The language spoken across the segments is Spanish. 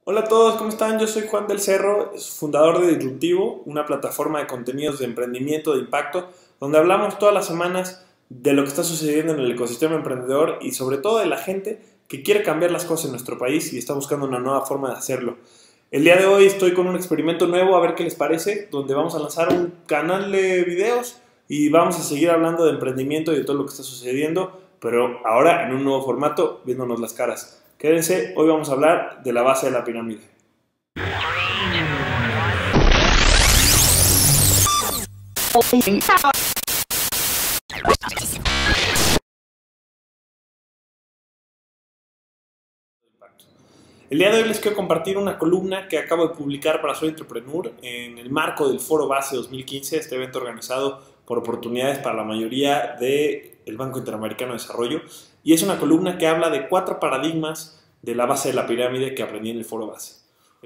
Hola a todos, ¿cómo están? Yo soy Juan del Cerro, fundador de Disruptivo, una plataforma de contenidos de emprendimiento de impacto, donde hablamos todas las semanas de lo que está sucediendo en el ecosistema emprendedor y sobre todo de la gente que quiere cambiar las cosas en nuestro país y está buscando una nueva forma de hacerlo. El día de hoy estoy con un experimento nuevo, a ver qué les parece, donde vamos a lanzar un canal de videos y vamos a seguir hablando de emprendimiento y de todo lo que está sucediendo, pero ahora en un nuevo formato, viéndonos las caras. Quédense, hoy vamos a hablar de la base de la pirámide. El día de hoy les quiero compartir una columna que acabo de publicar para Soy Entrepreneur en el marco del Foro Base 2015, este evento organizado por Oportunidades para la Mayoría del Banco Interamericano de Desarrollo, y es una columna que habla de 4 paradigmas de la base de la pirámide que aprendí en el Foro Base.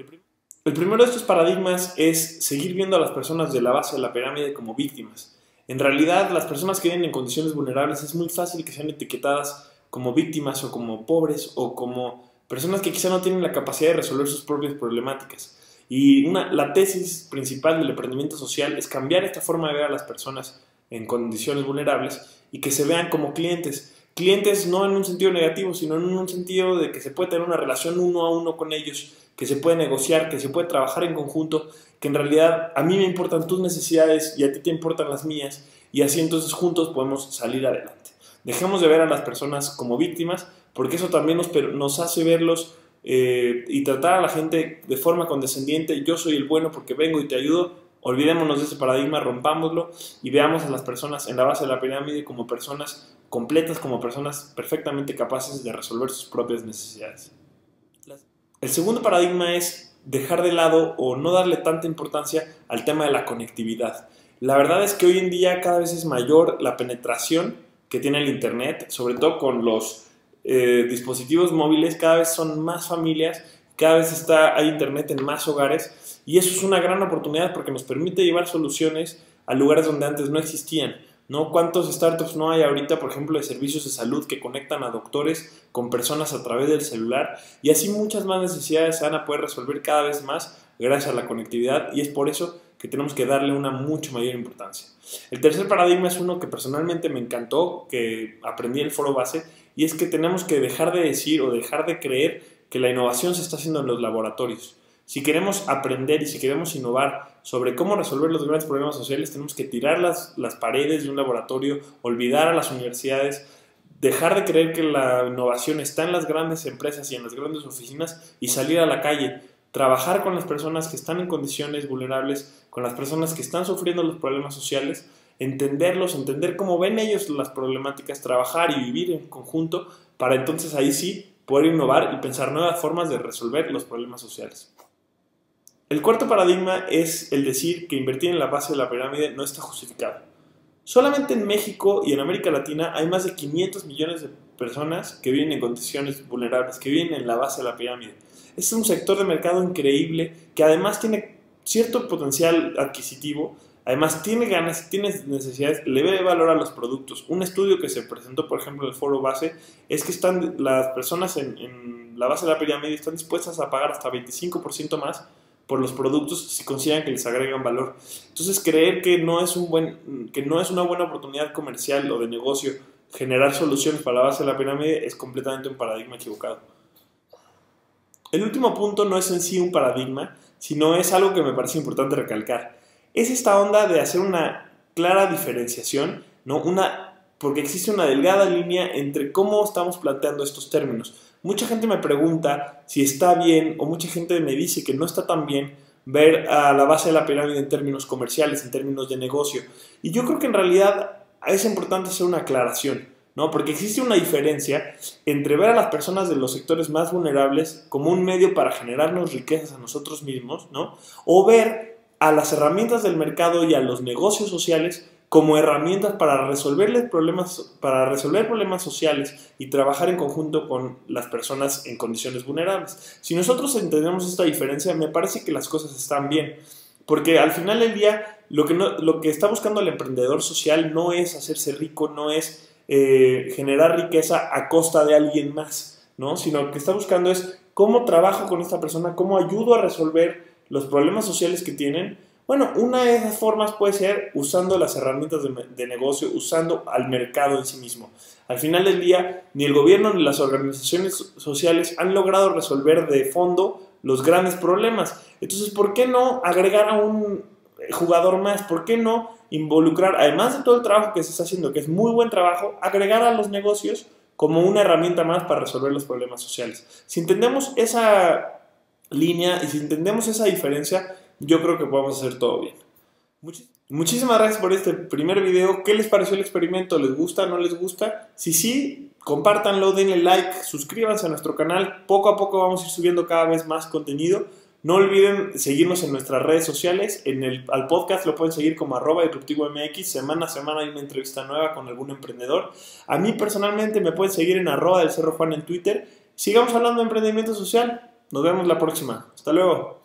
El primero de estos paradigmas es seguir viendo a las personas de la base de la pirámide como víctimas. En realidad, las personas que viven en condiciones vulnerables es muy fácil que sean etiquetadas como víctimas o como pobres o como personas que quizá no tienen la capacidad de resolver sus propias problemáticas. Y la tesis principal del emprendimiento social es cambiar esta forma de ver a las personas en condiciones vulnerables y que se vean como clientes. Clientes no en un sentido negativo, sino en un sentido de que se puede tener una relación uno a uno con ellos, que se puede negociar, que se puede trabajar en conjunto, que en realidad a mí me importan tus necesidades y a ti te importan las mías, y así entonces juntos podemos salir adelante. Dejemos de ver a las personas como víctimas, porque eso también nos hace verlos y tratar a la gente de forma condescendiente. Yo soy el bueno porque vengo y te ayudo. Olvidémonos de ese paradigma, rompámoslo y veamos a las personas en la base de la pirámide como personas completas, como personas perfectamente capaces de resolver sus propias necesidades. El segundo paradigma es dejar de lado o no darle tanta importancia al tema de la conectividad. La verdad es que hoy en día cada vez es mayor la penetración que tiene el Internet, sobre todo con los dispositivos móviles. Cada vez son más familias, cada vez hay Internet en más hogares, y eso es una gran oportunidad porque nos permite llevar soluciones a lugares donde antes no existían, ¿no? ¿Cuántos startups no hay ahorita, por ejemplo, de servicios de salud que conectan a doctores con personas a través del celular? Y así muchas más necesidades se van a poder resolver cada vez más gracias a la conectividad, y es por eso que tenemos que darle una mucho mayor importancia. El tercer paradigma es uno que personalmente me encantó, que aprendí en el Foro Base, y es que tenemos que dejar de decir o dejar de creer que la innovación se está haciendo en los laboratorios. Si queremos aprender y si queremos innovar sobre cómo resolver los grandes problemas sociales, tenemos que tirar las paredes de un laboratorio, olvidar a las universidades, dejar de creer que la innovación está en las grandes empresas y en las grandes oficinas y salir a la calle. Trabajar con las personas que están en condiciones vulnerables, con las personas que están sufriendo los problemas sociales, entenderlos, entender cómo ven ellos las problemáticas, trabajar y vivir en conjunto para entonces ahí sí poder innovar y pensar nuevas formas de resolver los problemas sociales. El cuarto paradigma es el decir que invertir en la base de la pirámide no está justificado. Solamente en México y en América Latina hay más de 500 millones de personas que viven en condiciones vulnerables, que viven en la base de la pirámide. Es un sector de mercado increíble que además tiene cierto potencial adquisitivo, además tiene ganas, tiene necesidades, le ve valor a los productos. Un estudio que se presentó, por ejemplo, en el Foro Base, es que las personas en la base de la pirámide están dispuestas a pagar hasta 25% más por los productos si consideran que les agregan valor. Entonces, creer que no es una buena oportunidad comercial o de negocio generar soluciones para la base de la pirámide es completamente un paradigma equivocado. El último punto no es en sí un paradigma, sino es algo que me parece importante recalcar. Es esta onda de hacer una clara diferenciación, ¿no? Porque existe una delgada línea entre cómo estamos planteando estos términos. Mucha gente me pregunta si está bien, o mucha gente me dice que no está tan bien ver a la base de la pirámide en términos comerciales, en términos de negocio. Y yo creo que en realidad es importante hacer una aclaración, ¿no? Porque existe una diferencia entre ver a las personas de los sectores más vulnerables como un medio para generarnos riquezas a nosotros mismos, ¿no? O ver a las herramientas del mercado y a los negocios sociales como herramientas para resolver problemas sociales y trabajar en conjunto con las personas en condiciones vulnerables. Si nosotros entendemos esta diferencia, me parece que las cosas están bien, porque al final del día lo que está buscando el emprendedor social no es hacerse rico, no es generar riqueza a costa de alguien más, ¿no? Sino que está buscando es ¿cómo trabajo con esta persona? ¿Cómo ayudo a resolver los problemas sociales que tienen? Bueno, una de esas formas puede ser usando las herramientas de negocio, usando al mercado en sí mismo. Al final del día, ni el gobierno ni las organizaciones sociales han logrado resolver de fondo los grandes problemas. Entonces, ¿por qué no agregar a un jugador más? ¿Por qué no involucrar, además de todo el trabajo que se está haciendo, que es muy buen trabajo, agregar a los negocios como una herramienta más para resolver los problemas sociales? Si entendemos esa línea y si entendemos esa diferencia, yo creo que podemos hacer todo bien. Muchísimas gracias por este primer video. ¿Qué les pareció el experimento? ¿Les gusta? ¿No les gusta? Si sí, compártanlo, denle like, suscríbanse a nuestro canal. Poco a poco vamos a ir subiendo cada vez más contenido. No olviden seguirnos en nuestras redes sociales. Al podcast lo pueden seguir como @disruptivomx. Semana a semana hay una entrevista nueva con algún emprendedor. A mí personalmente me pueden seguir en @delcerrojuan en Twitter. Sigamos hablando de emprendimiento social. Nos vemos la próxima. Hasta luego.